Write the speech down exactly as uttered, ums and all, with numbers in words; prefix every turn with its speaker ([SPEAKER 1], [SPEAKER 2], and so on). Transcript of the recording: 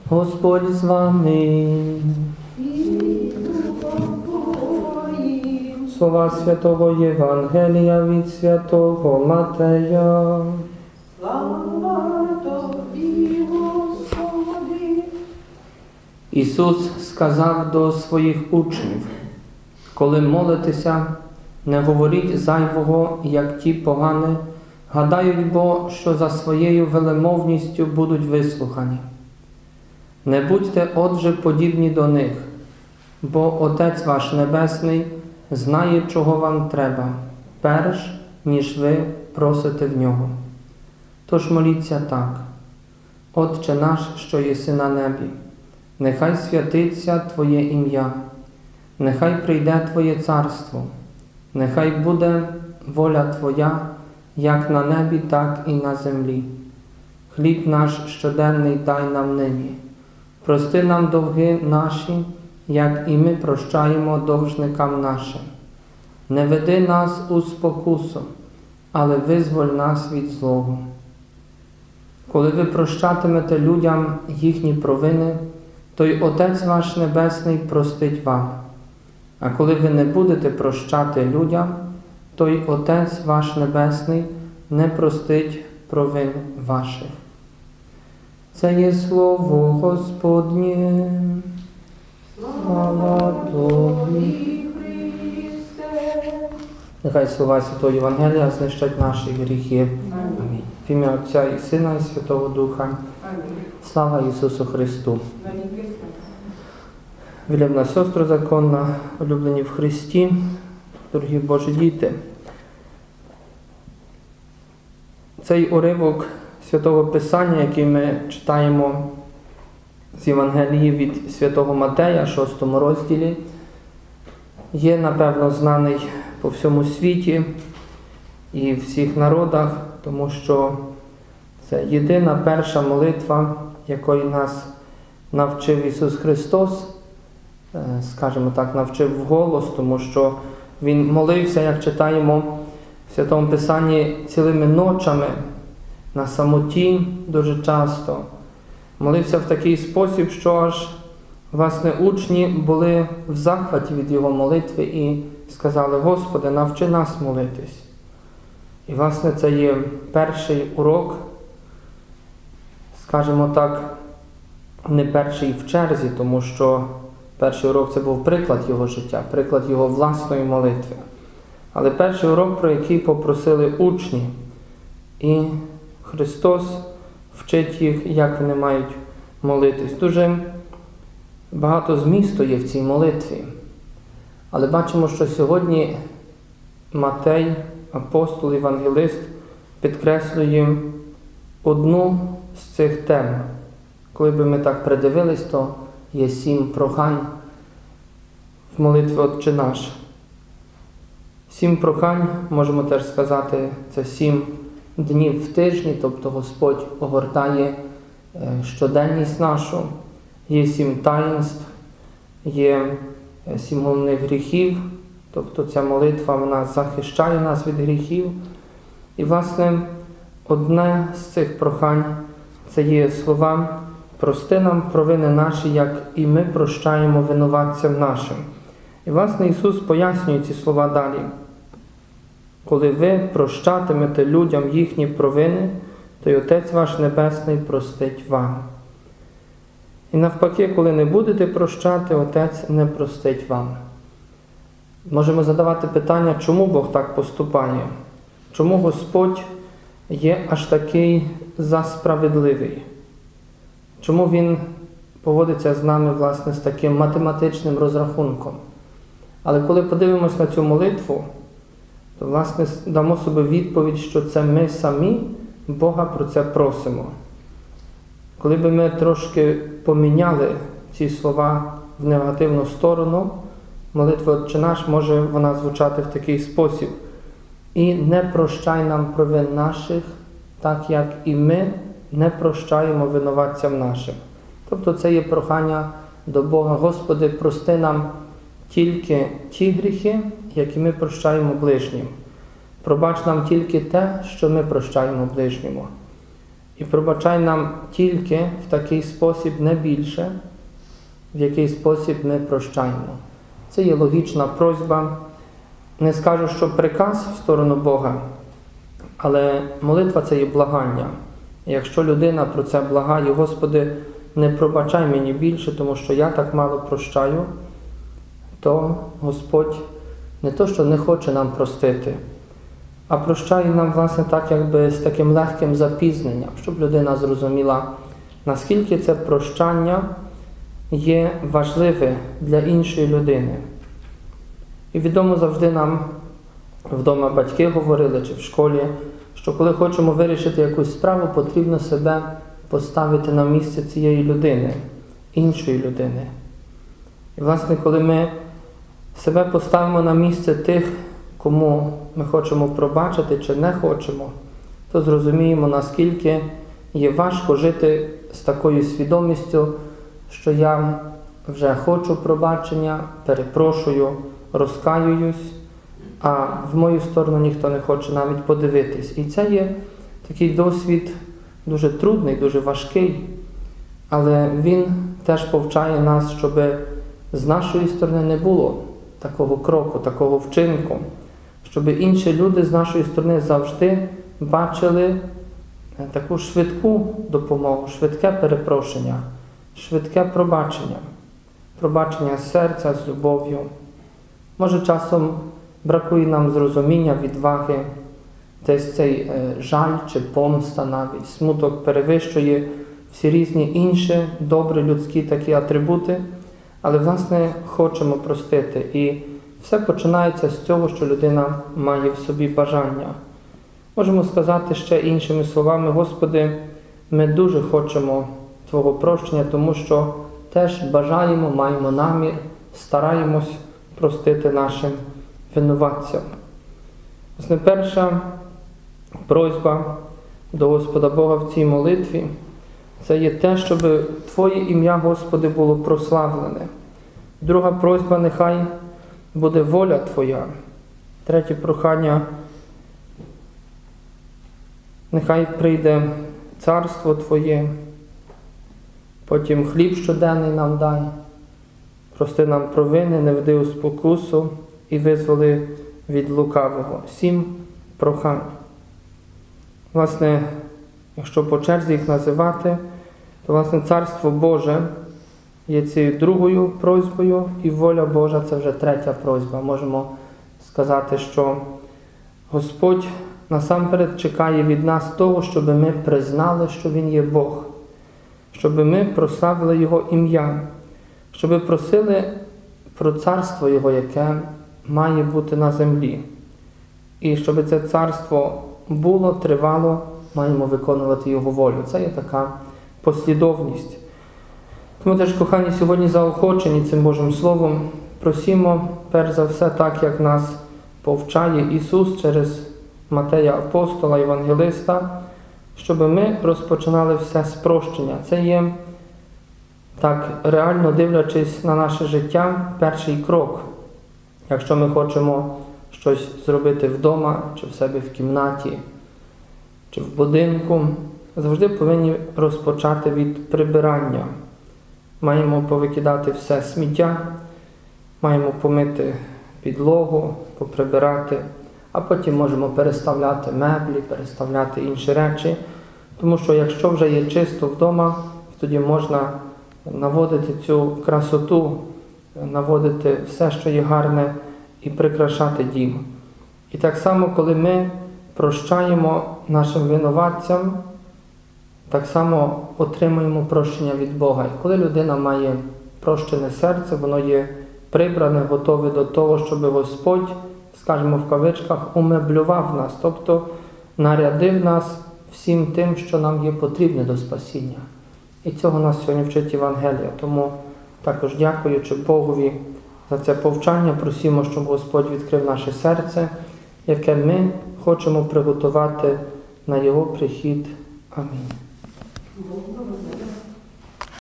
[SPEAKER 1] Господь з вами. Слова Святого Євангелія від Святого Матея.
[SPEAKER 2] Слава Тобі, Господи!
[SPEAKER 1] Ісус сказав до своїх учнів: коли молитеся, не говоріть зайвого, як ті погані, гадають бо, що за своєю велемовністю будуть вислухані. Не будьте, отже, подібні до них, бо Отець ваш Небесний знає, чого вам треба, перш, ніж ви просите в Нього. Тож моліться так: Отче наш, що єси на небі, нехай святиться Твоє ім'я, нехай прийде Твоє царство, нехай буде воля Твоя, як на небі, так і на землі. Хліб наш щоденний дай нам нині. Прости нам довги наші, як і ми прощаємо довжникам нашим. Не веди нас у спокусу, але визволь нас від злого. Коли ви прощатимете людям їхні провини, то й Отець ваш Небесний простить вам. А коли ви не будете прощати людям, то й Отець ваш Небесний не простить провин ваших. Це є слово Господнє. Слава Тобі, Христе. Нехай слова Святого Євангелія знищать наші гріхи. Амінь. В ім'я Отця і Сина і Святого Духа.
[SPEAKER 2] Амінь.
[SPEAKER 1] Слава Ісусу Христу. Вельможна сестро законна, улюблені в Христі, дорогі Божі діти. Цей уривок Святого Писання, який ми читаємо з Євангелії від Святого Матея, шостому розділі, є, напевно, знаний по всьому світі і в всіх народах, тому що це єдина перша молитва, якої нас навчив Ісус Христос, скажімо так, навчив вголос, тому що Він молився, як читаємо в Святому Писанні, цілими ночами, на самоті дуже часто. Молився в такий спосіб, що аж, власне, учні були в захваті від Його молитви і сказали: Господи, навчи нас молитись. І, власне, це є перший урок, скажімо так, не перший в черзі, тому що перший урок – це був приклад Його життя, приклад Його власної молитви. Але перший урок, про який попросили учні, і Христос вчить їх, як вони мають молитись. Дуже багато змісту є в цій молитві. Але бачимо, що сьогодні Матей, апостол, євангелист, підкреслює одну з цих тем. Коли би ми так придивились, то є сім прохань в молитві «Отче наш». Сім прохань, можемо теж сказати, це сім днів в тижні, тобто Господь огортає щоденність нашу. Є сім таїнств, є сім головних гріхів, тобто ця молитва, вона захищає нас від гріхів. І, власне, одне з цих прохань – це є слова «Прости нам провини наші, як і ми прощаємо винуватцям нашим». І, власне, Ісус пояснює ці слова далі. Коли ви прощатимете людям їхні провини, то й Отець ваш Небесний простить вам. І навпаки, коли не будете прощати, Отець не простить вам. Можемо задавати питання, чому Бог так поступає? Чому Господь є аж такий засправедливий? Чому Він поводиться з нами, власне, з таким математичним розрахунком? Але коли подивимось на цю молитву, то, власне, дамо собі відповідь, що це ми самі Бога про це просимо. Коли б ми трошки поміняли ці слова в негативну сторону, молитва «Отче наш» може вона звучати в такий спосіб: «І не прощай нам провин наших, так як і ми не прощаємо винуватцям нашим». Тобто це є прохання до Бога: Господи, прости нам тільки ті гріхи, які ми прощаємо ближнім. Пробач нам тільки те, що ми прощаємо ближньому. І пробачай нам тільки в такий спосіб, не більше, в який спосіб ми прощаємо. Це є логічна просьба. Не скажу, що приказ в сторону Бога, але молитва – це є благання. І якщо людина про це благає: Господи, не пробачай мені більше, тому що я так мало прощаю, то Господь не то, що не хоче нам простити, а прощає нам, власне, так, якби з таким легким запізненням, щоб людина зрозуміла, наскільки це прощання є важливе для іншої людини. І відомо завжди нам вдома батьки говорили, чи в школі, що коли хочемо вирішити якусь справу, потрібно себе поставити на місце цієї людини, іншої людини. І, власне, коли ми себе поставимо на місце тих, кому ми хочемо пробачити чи не хочемо, то зрозуміємо, наскільки є важко жити з такою свідомістю, що я вже хочу пробачення, перепрошую, розкаююсь, а в мою сторону ніхто не хоче навіть подивитись. І це є такий досвід дуже трудний, дуже важкий, але він теж повчає нас, щоб з нашої сторони не було такого кроку, такого вчинку, щоб інші люди з нашої сторони завжди бачили таку швидку допомогу, швидке перепрошення, швидке пробачення, пробачення з серця, з любов'ю. Може, часом бракує нам зрозуміння, відваги, десь цей жаль чи помста навіть, смуток перевищує всі різні інші добрі людські такі атрибути, але, власне, хочемо простити. І все починається з цього, що людина має в собі бажання. Можемо сказати ще іншими словами: Господи, ми дуже хочемо Твого прощення, тому що теж бажаємо, маємо намір, стараємось простити нашим винуватцям. Власне, перша просьба до Господа Бога в цій молитві – це є те, щоб Твоє ім'я, Господи, було прославлене. Друга просьба – нехай буде воля Твоя. Третє прохання – нехай прийде царство Твоє. Потім хліб щоденний нам дай. Прости нам провини, не веди у спокусу і визволи від лукавого. Сім прохань. Власне, якщо по черзі їх називати, то, власне, Царство Боже є цією другою просьбою, і воля Божа – це вже третя просьба. Можемо сказати, що Господь насамперед чекає від нас того, щоб ми признали, що Він є Бог, щоб ми прославили Його ім'я, щоб просили про царство Його, яке має бути на землі. І щоб це царство було, тривало, маємо виконувати Його волю. Це є така послідовність. Тому теж, кохані, сьогодні заохочені цим Божим Словом, просімо, перш за все, так, як нас повчає Ісус через Матея Апостола, Євангелиста, щоб ми розпочинали все з прощення. Це є, так реально дивлячись на наше життя, перший крок. Якщо ми хочемо щось зробити вдома, чи в себе в кімнаті, чи в будинку, завжди повинні розпочати від прибирання. Маємо повикидати все сміття, маємо помити підлогу, поприбирати, а потім можемо переставляти меблі, переставляти інші речі. Тому що якщо вже є чисто вдома, тоді можна наводити цю красоту, наводити все, що є гарне, і прикрашати дім. І так само, коли ми прощаємо нашим винуватцям, так само отримуємо прощення від Бога. І коли людина має прощене серце, воно є прибране, готове до того, щоб Господь, скажімо в кавичках, умеблював нас, тобто нарядив нас всім тим, що нам є потрібне до спасіння. І цього нас сьогодні вчить Євангелія. Тому також, дякуючи Богові за це повчання, просимо, щоб Господь відкрив наше серце, яке ми хочемо приготувати на Його прихід. Амінь.
[SPEAKER 2] Бог благословить.